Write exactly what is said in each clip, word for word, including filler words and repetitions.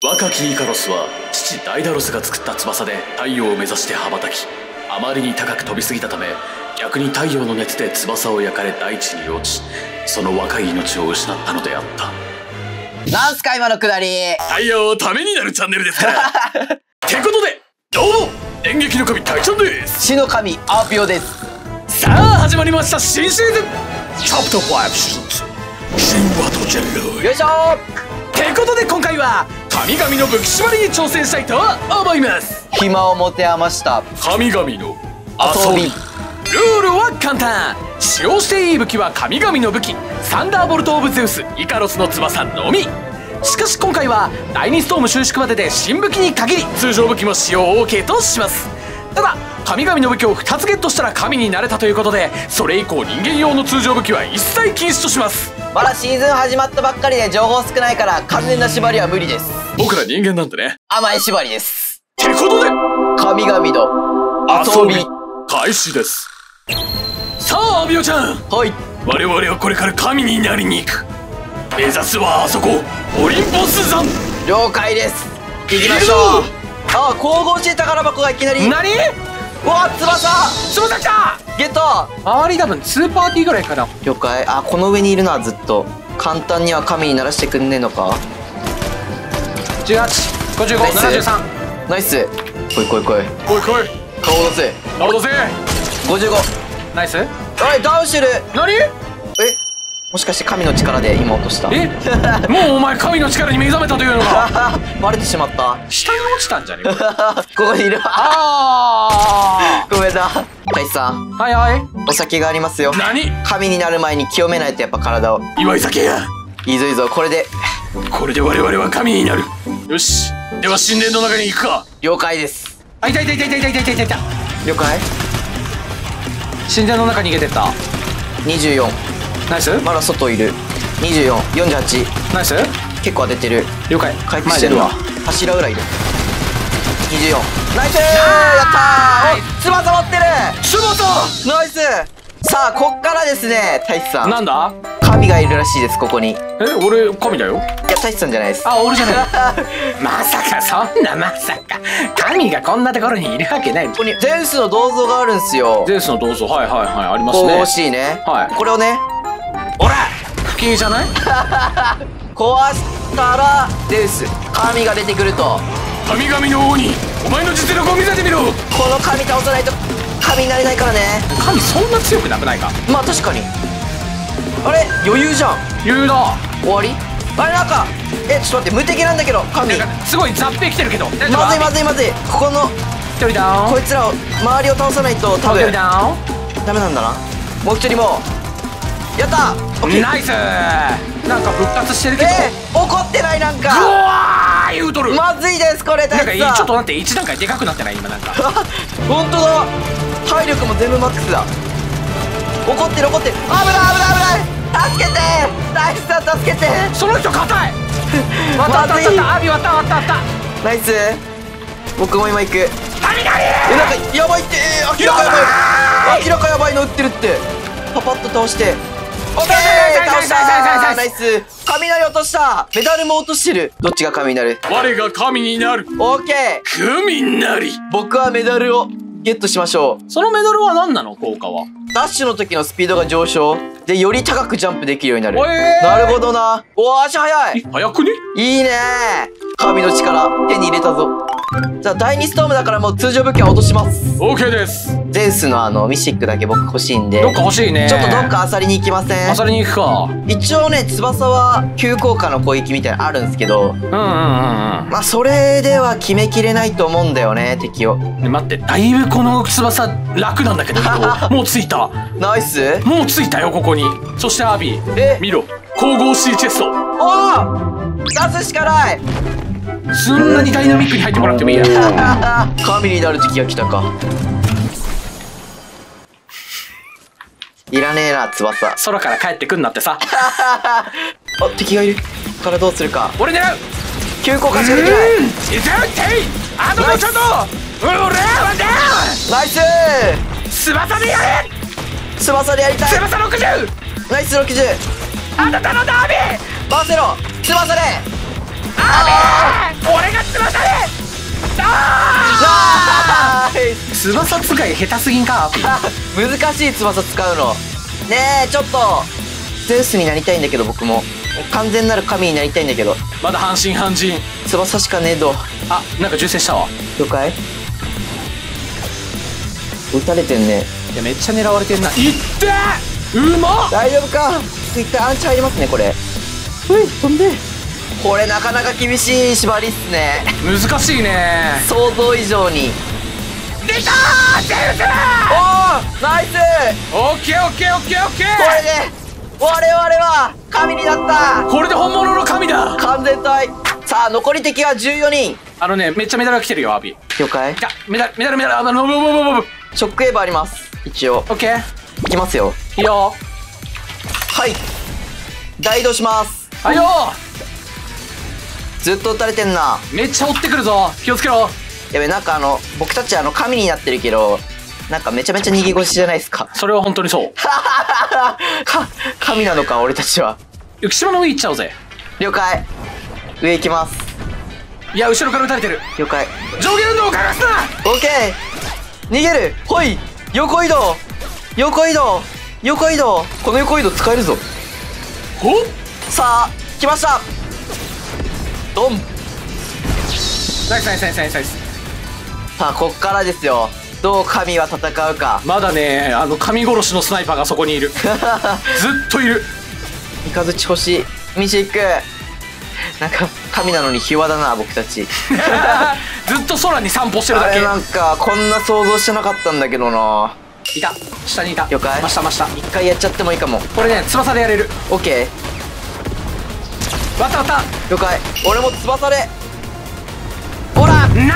若きイカロスは父ダイダロスが作った翼で太陽を目指して羽ばたき、あまりに高く飛びすぎたため逆に太陽の熱で翼を焼かれ大地に落ち、その若い命を失ったのであった。 なんすか今のくだり。 太陽ためになるチャンネルですからってことでどうも演劇の神タイちゃんです。 死の神アーピオです。 さあ始まりました新シーズンチャプターファイブシーズン神話とジェロイ。 よいしょー。 ってことで今回は神々の武器縛りに挑戦したいと思います。 暇を持て余した神々の遊び。ルールは簡単。使用していい武器は神々の武器サンダーボルト・オブ・ゼウスイカロスの翼のみ。しかし今回は第二ストーム収縮までで新武器に限り通常武器も使用 オーケー とします。ただ神々の武器をふたつゲットしたら神になれたということで、それ以降人間用の通常武器は一切禁止とします。 まだシーズン始まったばっかりで情報少ないから完全な縛りは無理です。 僕ら人間なんでね。 甘い縛りです。 ってことで神々の遊び開始です。さあアビオちゃん、 はい、 我々はこれから神になりに行く。目指すはあそこオリンポス山。 了解です。行きましょう。あ、神々しい宝箱がいきなり。 何？ うわ、翼翼来た。 ゲット。 周り多分にパーティーぐらいかな。 了解。あ、この上にいるな。ずっと簡単には神にならしてくんねえのか。 じゅうはち、ごじゅうご、ななじゅうさん。 ナイス。来い来い来い来い来い。 顔出せ。 顔出せ。 ごじゅうご。ナイス。おい、ダウンしてる。何？え、もしかして神の力で今落とした。 えもうお前神の力に目覚めたというのかバレてしまった。 下に落ちたんじゃねえかここにいる。ああごめんな。大志さん、 はいはい、 お酒がありますよ。 何？ 神になる前に清めないとやっぱ体を。 祝い酒や。 いいぞいいぞ。これでこれで我々は神になる。よし、では神殿の中に行くか。 了解です。 あ、いたいたいたいたいたいたいたいた。 了解。 神殿の中に逃げてった。 にじゅうよん。 ナイス。 まだ外いる。にじゅうよん、よんじゅうはち。 ナイス。 結構当ててる。 了解。 回復してるわ。柱裏いる。にじゅうよん。ナイスー。やったー。お、翼持ってる。 翼ナイス。さあこっからですね、大志さん。 なんだ？ 神がいるらしいです。ここに。 え、俺神だよ。 いや、大志さんじゃないです。 あ、俺じゃないまさか、そんなまさか神がこんなところにいるわけない。 ここにゼウスの銅像があるんすよ。 ゼウスの銅像、はいはいはい、ありますね。 神々しいね。 はい、 これをね、 おら不敬じゃない壊したらゼウス神が出てくると。 神々の王にお前の実力を見せてみろ。 この神倒さないと神になれないからね。 神そんな強くなくないか。 まあ確かに。あれ余裕じゃん。 余裕だ。 終わり。あれなんか、え、ちょっと待って、無敵なんだけど神。 すごいザッペ来てるけど。 まずいまずいまずい。ここの一人ダウン。 こいつらを周りを倒さないと多分ダウンダメなんだな。もう一人もやった。オッケー。 ナイス。なんか復活してるけど、 えー、怒ってない。なんかグワー言うとる。 まずいです。これ大事。なんかちょっと待って、一段階でかくなってない今なんか本当だ。体力も全部マックスだ。怒ってる怒ってる。危ない危ない危ない。助けて大志さん、助けて。 その人硬いまた当たった。アビ割った割った割った。 ナイス。僕も今行く。 神々。 え、なんかやばいって。明らかやばい。明らかやばいの撃ってるって。パパッと倒して。オッケー倒したー。ナイス。雷落とした。メダルも落としてる。どっちが神になる？ 我が神になる。 オッケー。 神になり。 僕はメダルをゲットしましょう。 そのメダルは何なの？効果はダッシュの時のスピードが上昇で、より高くジャンプできるようになる。 えー、 なるほどな。おー、足速い。 速くね？ いいねー。神の力手に入れたぞ。じゃあ第二ストームだからもう通常武器は落とします。 OK です。 ゼウスのあのミスティックだけ僕欲しいんで。 どっか欲しいね。 ちょっとどっか漁りに行きません？ 漁りに行くか。 一応ね、翼は急降下の攻撃みたいなのあるんですけど、うんうんうんうん、まあそれでは決めきれないと思うんだよね、敵を。 ね、待って、だいぶこの翼楽なんだけどもう着いた。 ナイス。 もう着いたよここに。そしてアビー、 え、 見ろ、神々しいチェスト。 おお、出すしかない。 そんなにダイナミックに入ってもらってもいいや神になる時が来たか。いらねえな、翼。 空から帰ってくんなってさあ、敵がいるからどうするか。 俺狙う。 急降下しかできない。 あのちょっと俺はナイス。 翼でやれ。 翼でやりたい。 翼ろくじゅう。 ナイスろくじゅう。 あなたのダービーバーセロ翼で。 あー俺翼使い下手すぎんか。 難しい翼使うのねえ。ちょっとゼウスになりたいんだけど、僕も完全なる神になりたいんだけど、 まだ半信半人。 翼しかねえど。 あ、なんか銃声したわ。 了解。撃たれてんね。 いや、めっちゃ狙われてんな。いってー、うまっ。 大丈夫か。一回アンチ入りますねこれ。うい、飛んで。これなかなか厳しい縛りっすね。 難しいね。 想像以上に。 出たー、ゼウス。 おー、ナイス。 オッケーオッケーオッケーオッケー。 これで我々は神になった。 これで本物の神だ。 完全体。さあ残り敵はじゅうよにん。 あのね、めっちゃメダルが来てるよ、アビ。 了解。 来た、メダルメダルメダル。あの、ブブブブブ。 ショックウェーブあります一応。 オッケー。 いきますよ。 いいよ。 はい、大移動します。 はいよ。 ずっと撃たれてんな。 めっちゃ追ってくるぞ、気をつけろ。 やべ、なんかあの僕たちあの神になってるけど、なんかめちゃめちゃ逃げ腰じゃないですか。 それは本当にそう。 か神なのか俺たちは。 浮島の上行っちゃおうぜ。 了解。上行きます。 いや、後ろから撃たれてる。 了解。 上下運動をかがすな。 オッケー。逃げる。ほい、横移動、横移動、横移動。この横移動使えるぞ。 ほっ、 さあ来ました。ドン。 ナイスナイスナイスナイスナイス。 さあこっからですよ。どう神は戦うか。 まだね、あの神殺しのスナイパーがそこにいる。ずっといる。 三日月欲しい。ミシック、なんか神なのにひ弱だな僕たち。 ずっと空に散歩してるだけ。 あれなんかこんな想像してなかったんだけどな。 いた、下にいた。 了解。 真下真下。 一回やっちゃってもいいかも。 これね、翼でやれる。 オッケー。 わったわった。 了解。俺も翼で。ほら、 ナナイ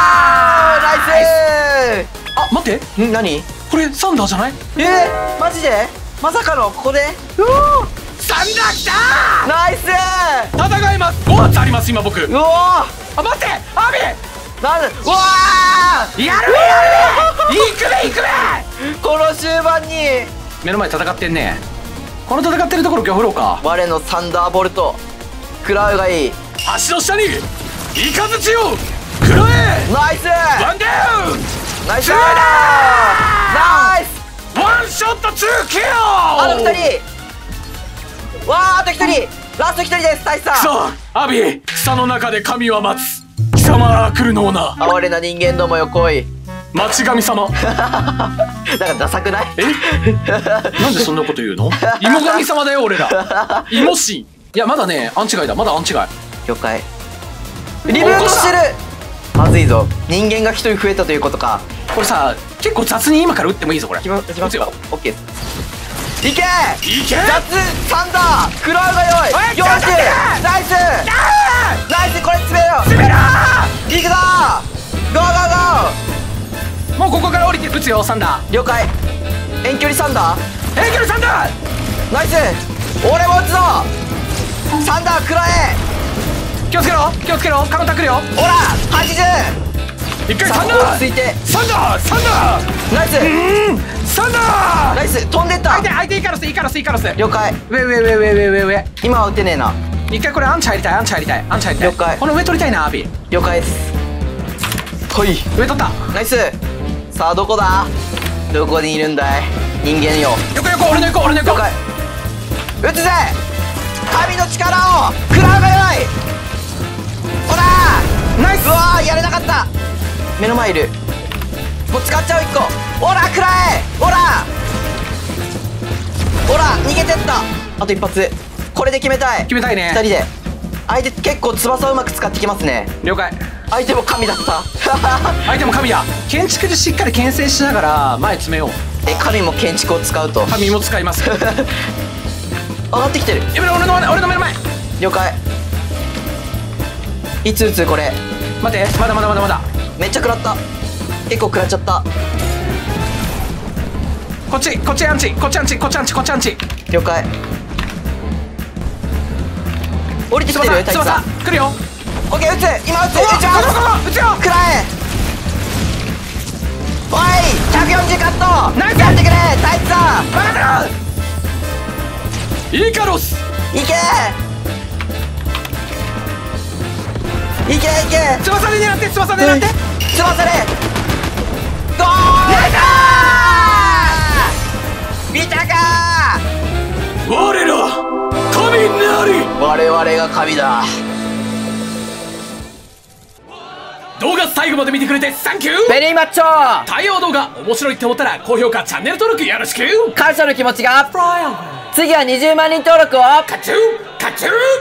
スあ、待って、 ー。ん、何？ これサンダーじゃない？ えー、マジで？まさかのここで？うおー、 サンダー来たー。 ナイスー。 戦います。ご発あります今僕。 うおー、 あ、待って、アビ。 なんで？うわー、 やるねやるね。行くね行くね。 この終盤に目の前で戦ってんね。この戦ってるところ今日振ろうか。 我のサンダーボルト食らうがいい。 橋の下にイカズチを食らえ。 ナイスワンダウン。 ナイスツーナイス。 ワンショットツーキル。 あとふたり。わー、あとひとり。ラストひとりです。大志さん。 くそ、アビ、草の中で神は待つ。貴様は来るのをな。 哀れな人間どもよ来い。 町神様。 なんかダサくない？ え？なんでそんなこと言うの？芋神様だよ俺ら。芋神。いや、まだね、アンチガイだ。まだアンチガイ。 了解。リブートしてる。まずいぞ。人間が一人増えたということか。 これさ、結構雑に今から撃ってもいいぞこれ。 いきま、いきますよ。オッケーです。いけいけ。 雑サンダー食らうがよい。よし、ナイスナイス。これ詰めよう。 詰めろー。いくぞー。ゴーゴーゴー。 もうここから降りて撃つよサンダー。 了解。遠距離サンダー。 遠距離サンダー。 ナイス。俺も撃つぞ。サンダー食らえ。 気をつけろ気をつけろ。カウンター来るよ。 ほらはちじゅう。 一回さあサンダー。 落ち着いて。 サンダーサンダー。 ナイスうんサンダー。 ナイス。飛んでった。 相手相手イカロスイカロスイカロス。 了解。 上上上上上上上。 今は撃てねえな。 一回これアンチ入りたいアンチ入りたいアンチ入りたい。 了解。 この上取りたいなアビ。 了解です。ほい、 上取った。 ナイス。さあどこだ。どこにいるんだい人間よ。 横横俺の横俺の横。 了解。撃つぜ。神の力を食らうがよい。ほらナイス。 うわー、やれなかった。目の前いる。もう使っちゃういっこ。ほら食らえ。ほらほら逃げてった。あと一発。これで決めたい。 決めたいね。 ふたりで。相手結構翼をうまく使ってきますね。 了解。 相手も神だった。 相手も神や。建築でしっかり牽制しながら前詰めよう。 え、神も建築を使うと。 神も使います。 上がってきてる。 やめろ俺の俺の目の前。 了解。いつ撃つこれ。 待ってまだまだまだまだ。 めっちゃ食らった。結構食らっちゃった。 こっちこっちアンチこっちアンチこっちアンチこっちアンチ。 了解。降りてきてるよ。大地さん来るよ。 オッケー撃つ。今撃つ。撃ち撃つよます食らえ。おいひゃくよんじゅうカット。 ナイスやってくれ大地さん。 任せろイカロス。 いけいけいけ。 翼で狙って翼で狙って。 翼で。 ゴール見たか我ら神なり。 我々が神だ。 動画最後まで見てくれてサンキュー。 ベリーマッチョ。 対応動画面白いって思ったら高評価チャンネル登録よろしく。 感謝の気持ちが。次はにじゅうまん人登録を。 カチューカチュー。